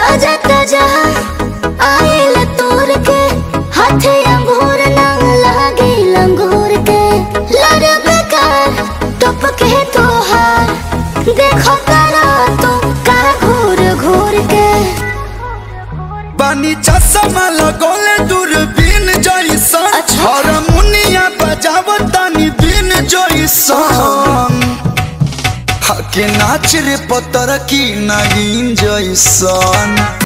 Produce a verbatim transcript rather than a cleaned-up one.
ताजा ताजा आयल तोर के हाथे अंगूर ना लागे लंगूर के लड़ बेकार टप के तोहार देखो करा तो का घूर घूर के पानी चश्मा लगोले दूरबीन जैसन अच्छा। हारमोनिया बजावतानी बीन जैसन हके नाच रे पतर की नागिन जैसन।